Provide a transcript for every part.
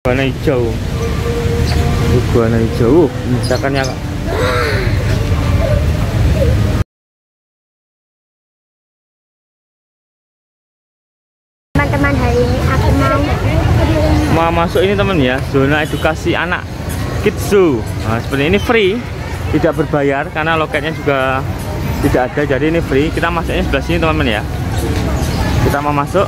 Iguana hijau. Iguana hijau. Misalkannya Kak. Teman-teman, hari ini aku mau masuk ini teman ya, zona edukasi anak Kids Zoo. Nah, seperti ini free, tidak berbayar karena loketnya juga tidak ada, jadi ini free. Kita masuknya sebelah sini teman-teman ya. Kita mau masuk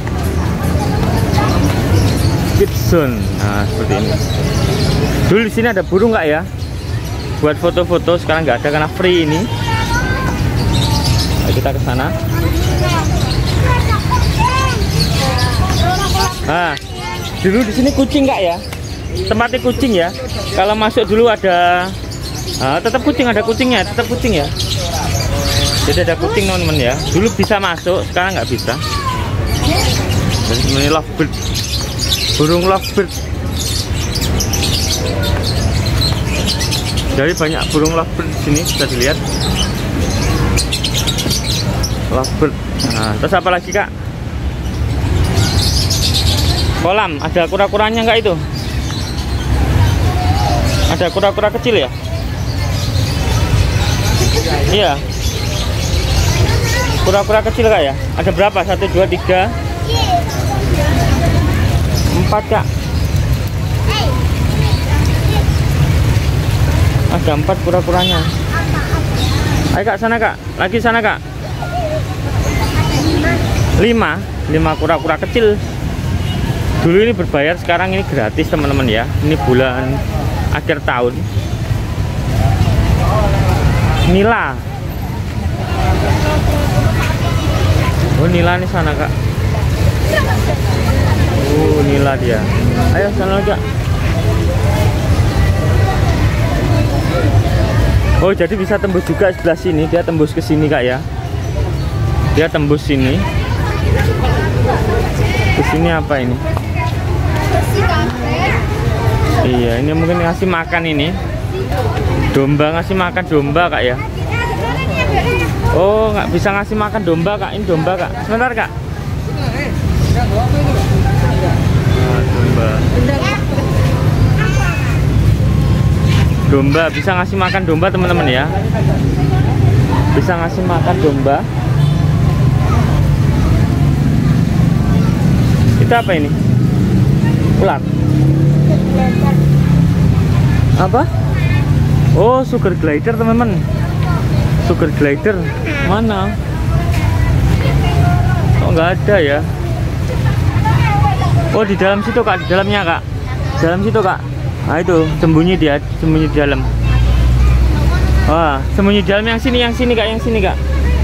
Kids Zone. Nah, seperti ini. Dulu di sini ada burung nggak ya? Buat foto-foto, sekarang nggak ada karena free ini. Nah, kita ke sana. Nah, dulu di sini kucing nggak ya? Tempatnya kucing ya. Kalau masuk dulu ada, tetap kucing, ada kucingnya, tetap kucing ya. Jadi ada kucing teman-teman ya. Dulu bisa masuk, sekarang nggak bisa. Dan ini lovebird, burung lovebird. Jadi banyak burung lovebird di sini, bisa dilihat. Lovebird. Nah, terus apa lagi Kak? Kolam, ada kura-kuranya nggak itu? Ada kura-kura kecil ya? Iya. Kura-kura kecil Kak ya? Ada berapa? 1, 2, 3 4 Kak. Ada 4 kura-kuranya. Ayo Kak, sana Kak. Lagi sana Kak. 5 kura-kura kecil. Dulu ini berbayar, sekarang ini gratis teman-teman ya. Ini bulan akhir tahun. Nila. Oh, Nila nih sana Kak. Oh, Nila dia. Ayo sana lagi Kak. Oh, jadi bisa tembus juga sebelah sini. Dia tembus ke sini Kak ya. Dia tembus sini. Ke sini apa ini? Iya, ini mungkin ngasih makan ini. Domba, ngasih makan domba Kak ya. Oh, nggak bisa ngasih makan domba Kak. Ini domba Kak. Sebentar Kak. Nah, domba. Domba, bisa ngasih makan domba teman-teman ya. Bisa ngasih makan domba. Itu apa ini? Ular. Apa? Oh, sugar glider teman-teman. Sugar glider mana? Oh, nggak ada ya. Oh, di dalam situ Kak, di dalamnya Kak. Dalam situ Kak. Nah itu sembunyi dia, sembunyi di dalam. Wah, sembunyi di dalam yang sini Kak, yang sini Kak.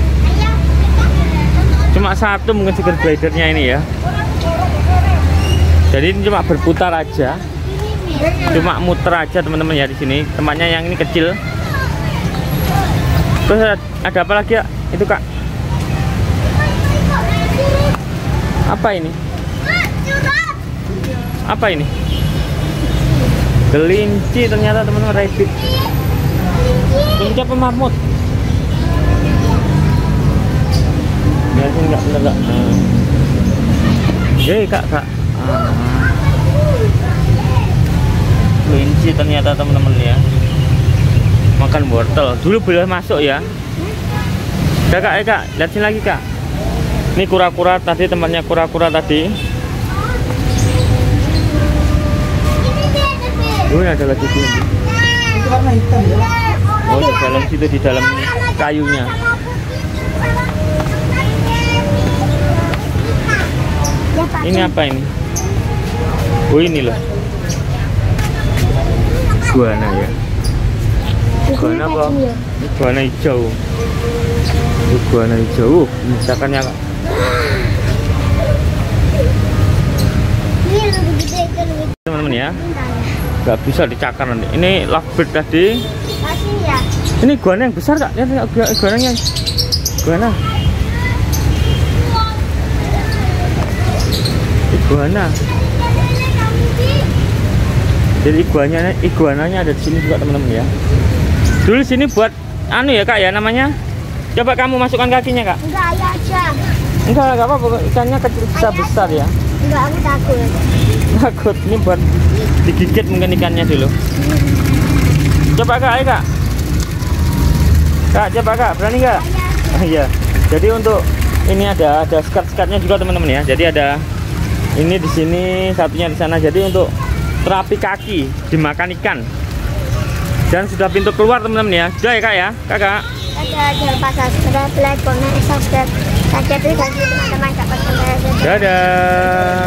Cuma satu mungkin sugar glidernya ini ya. Jadi ini cuma berputar aja. Cuma muter aja teman-teman ya di sini. Tempatnya yang ini kecil. Terus ada apa lagi ya? Itu Kak. Apa ini? Apa ini? Kelinci ternyata teman-teman, rabbit. Kelinci apa mamut? Ya sini enggak bener Kak. Kak. Kelinci ternyata teman-teman ya. Makan wortel. Dulu boleh masuk ya. Udah Kak, Kak, lihat sini lagi Kak. Ini kura-kura tadi, tempatnya kura-kura tadi. Oh, ini ada lagi sini. Itu warna hitam ya. Oh, di dalam situ, di dalam kayunya. Ini apa ini? Oh, ini loh. Iguana ya. Iguana apa? Iguana hijau. Iguana hijau. Misalkannya Kak. Teman-teman ya. Nggak bisa dicakar nanti. Ini lovebird tadi. Ini iguana yang besar Kak. Lihat iguananya. Iguana. Iguana. Jadi iguananya ada di sini juga teman-teman ya. Dulu sini buat anu ya Kak ya namanya. Coba kamu masukkan kakinya Kak. Enggak, ya aja. Enggak apa-apa, ikannya kecil besar ya. Enggak, aku takut. Takut, ini buat digigit mungkin ikannya dulu. Coba kak, ayo kak. Kak, coba kak, berani kak? Iya. Jadi untuk ini ada sekat-sekatnya juga teman-teman ya. Jadi ada ini di sini, satunya di sana. Jadi untuk terapi kaki dimakan ikan. Dan sudah pintu keluar teman-teman ya. Sudah ya kak ya, kakak. Jangan lupa subscribe, like, komen, subscribe. Sampai jumpa teman-teman. Dadah.